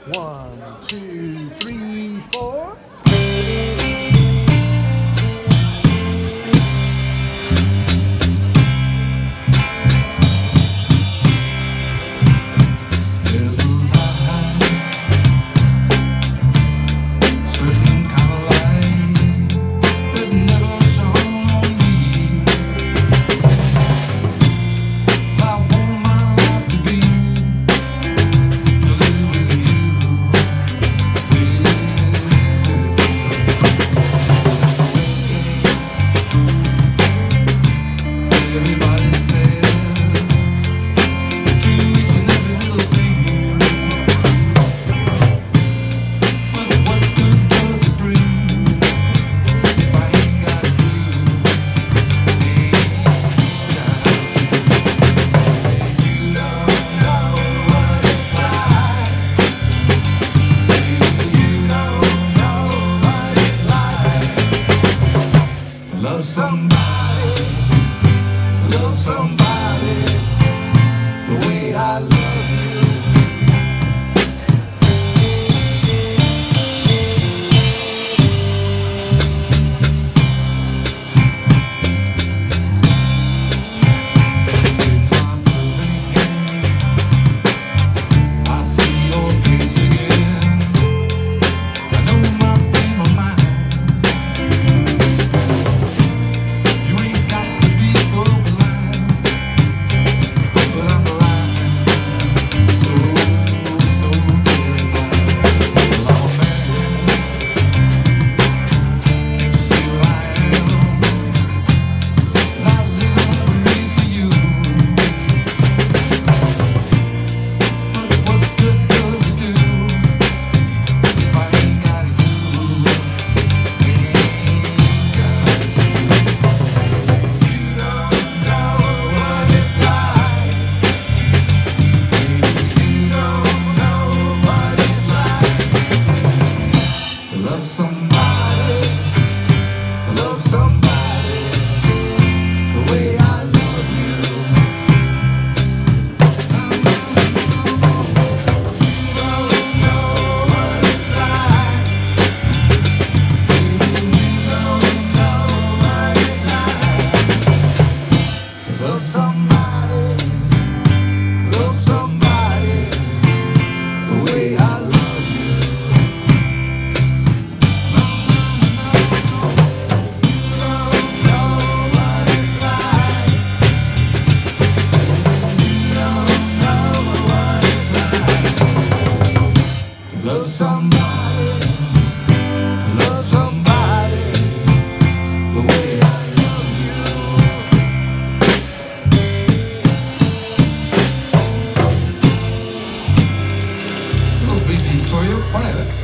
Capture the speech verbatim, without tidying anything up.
One, two, three, four. Everybody says do each and every little thing, but what good does it bring if I ain't got you? Ain't got you. You don't know what it's like. You don't know what it's like to love somebody. Love somebody the way I love you. I see your face again. I know my frame of mind. You ain't got to be so blind. But I'm blind, so, so very blind. Well, I'm a man, can't you see what I am? 'Cause I live and breathe for you. But what good does it do if I ain't got you? Ain't got you. You don't know what it's like. You don't know what it's like to love somebody, to love somebody the way I love you. You don't know what it's like. You don't know what it's like to love somebody, to love somebody the way I love you. Love somebody, love somebody the way I love you. Little Bee Gees for you, whatever.